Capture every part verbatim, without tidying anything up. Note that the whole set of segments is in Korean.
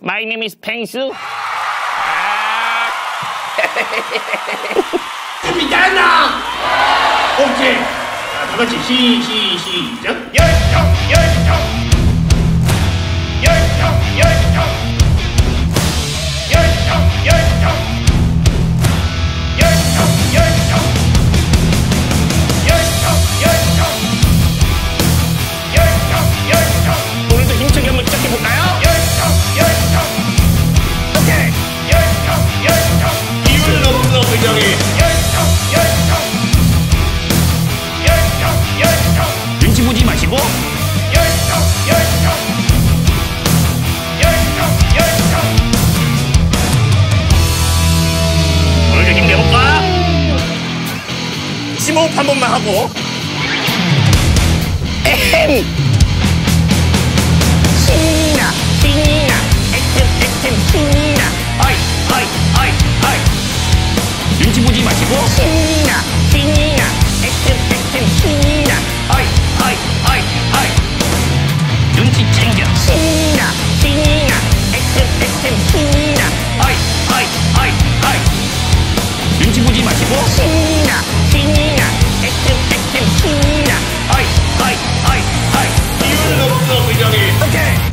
My name is 펭수. 준비됐나? 오케이. 자, 다 같이 시, 시, 시작. 열정, 열정. 열정, 열정. 열정, 열정. 열정, 열정. 열정, 열정. 열정, 열정. 오늘도 힘차게 한번 시작해볼까요? 열정, 열정. 오케이. 열정, 열정. 기운 넘쳐 회장이. 열정, 열정. 열정, 열정. 눈치 보지 마시고. 열정, 열정. 열정, 열정. 오늘도 힘내볼까? 심호흡 한 번만 하고. 에헴. 신나, 신나. 액템, 액템, 신나. 어이, 어이, 어이, 어이. 눈치 보지 마시고. 신나, 신나. 액템, 액템, 신나. 어이, 어이, 어이, 어이. 눈치 챙겨. 신나, 신나. 액템, 액템, 신나. 어이, 어이, 어이, 어이. 눈치 보지 마시고. 신나, 신나. 액템, 액템, 신나. 어이, 어이, 어이, 어이. 기운 넘쳐 회장이. 오케이.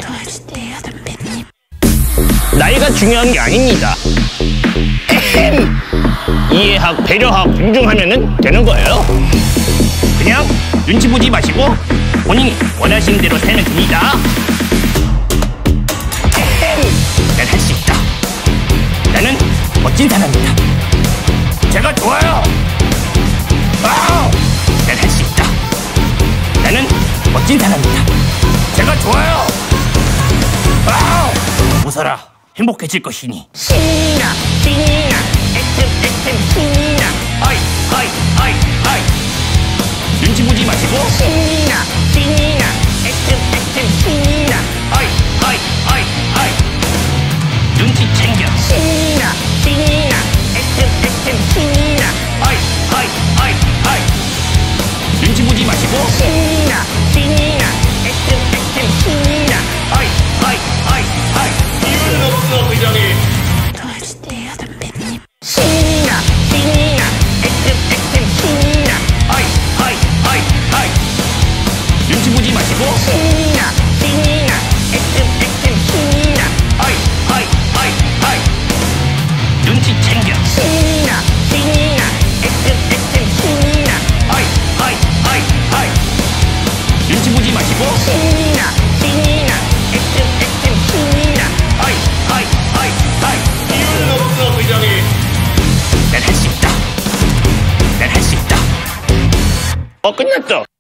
나이가 중요한 게 아닙니다. 에헴. 이해하고 배려하고 존중하면 되는 거예요. 그냥 눈치 보지 마시고 본인이 원하시는 대로 살면 됩니다. 에헴. 난 할 수 있다. 나는 멋진 사람이다. 제가 좋아요. 와우. 난 할 수 있다. 나는 멋진 사람이다. 제가 좋아요. 와우. 웃어라. 행복해질 것이니. 신나, 신나, 액템, 액템, 신나. 어이, 어이, 어이, 어이. 눈치 보지 마시고. 신나, 신나, 액템, 액템, 신나. 어이, 어이, 어이, 어이. 눈치 챙겨. 신나, 신나, 액템, 액템, 신나. 어이, 어이, 어이, 어이. 눈치 보지 마시고. 신나, 신나, 액템, 액템, 신나. 어이, 어이, 어이, 어이. 기운 넘쳐 회장이. 신나, 신나, 액템, 액템, 신나. 어이, 어이, 어이, 어이. 눈치 보지 마시고. 신나, 신나, 액템, 액템, 신나. 어이, 어이, 어이, 어이. 눈치 챙겨. 신나, 신나, 액템, 액템, 신나. 어이, 어이, 어이, 어이. 눈치 보지 마시고. 신나, 신나, 액템, 액템, 신나. 어이, 어이, 어이, 어이. 기운 넘쳐 회장이. 난 할 수 있다. 난 할 수 있다. 어, 끝났죠?